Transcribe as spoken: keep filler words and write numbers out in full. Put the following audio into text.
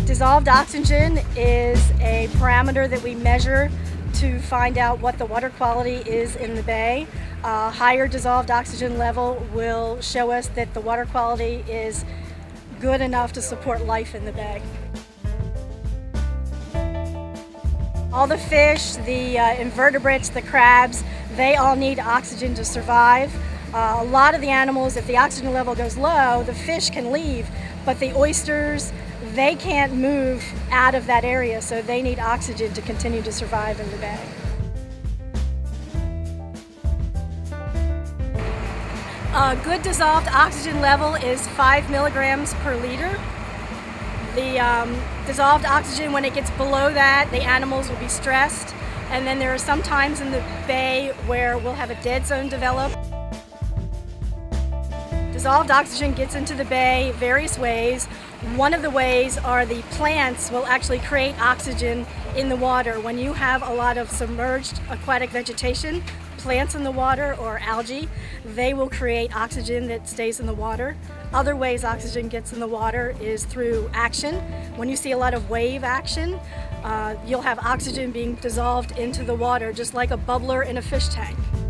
Dissolved oxygen is a parameter that we measure to find out what the water quality is in the bay. Uh, higher dissolved oxygen level will show us that the water quality is good enough to support life in the bay. All the fish, the uh, invertebrates, the crabs, they all need oxygen to survive. Uh, a lot of the animals, if the oxygen level goes low, the fish can leave, but the oysters, they can't move out of that area, so they need oxygen to continue to survive in the bay. A good dissolved oxygen level is five milligrams per liter. The um, dissolved oxygen, when it gets below that, the animals will be stressed, and then there are some times in the bay where we'll have a dead zone develop. Dissolved oxygen gets into the bay various ways. One of the ways are the plants will actually create oxygen in the water. When you have a lot of submerged aquatic vegetation, plants in the water or algae, they will create oxygen that stays in the water. Other ways oxygen gets in the water is through action. When you see a lot of wave action, uh, you'll have oxygen being dissolved into the water, just like a bubbler in a fish tank.